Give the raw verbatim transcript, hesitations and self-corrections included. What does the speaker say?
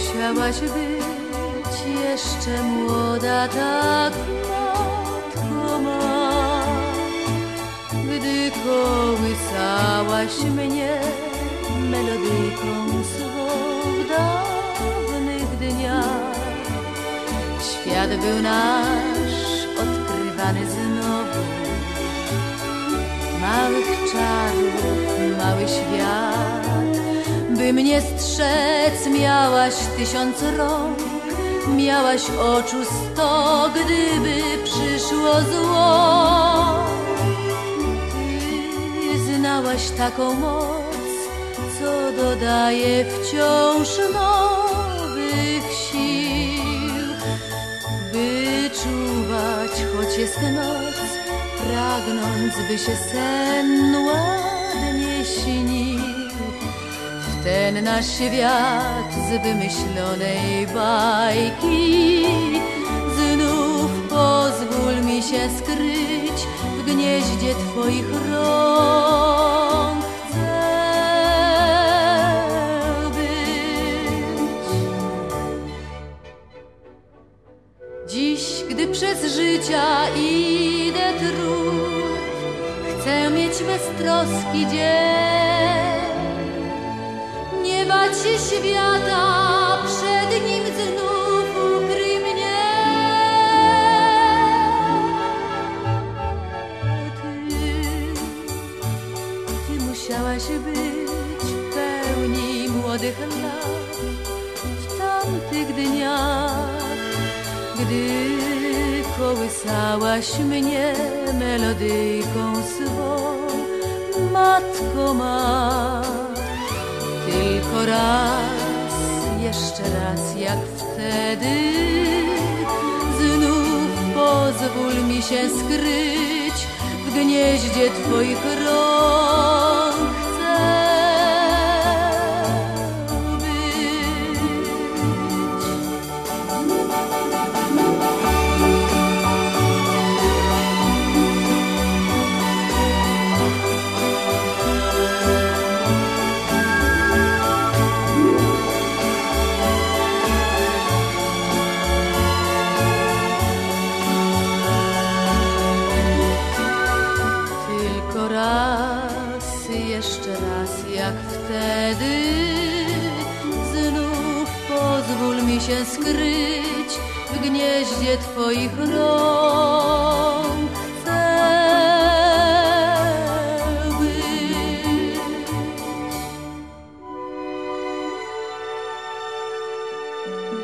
musiałaś być jeszcze młoda, tak matko ma, gdy kołysałaś mnie melodyjką swą w dawnych dniach. Świat był nasz odkrywany znowu, małych czarów, mały świat. By mnie strzec miałaś tysiąc rąk, miałaś oczu sto, gdyby przyszło zło. Ty znałaś taką moc, co dodaje wciąż nowych sił, by czuwać, choć jest noc, pragnąc, by się sen ładnie śnił. W ten nasz świat z wymyślonej bajki znów pozwól mi się skryć w gnieździe twoich rąk. Chcę być. Dziś, gdy przez życia idę trud, chcę mieć beztroski dzień, nie bać się świata, przed nim znów ukryj mnie. Ty, ty musiałaś być w pełni młodych lat w tamtych dniach, gdy kołysałaś mnie melodyjką swą, matko ma. Tylko raz, jeszcze raz jak wtedy, znów pozwól mi się skryć w gnieździe twoich rąk. Jeszcze raz jak wtedy, znów pozwól mi się skryć w gnieździe twoich rąk. Chcę być.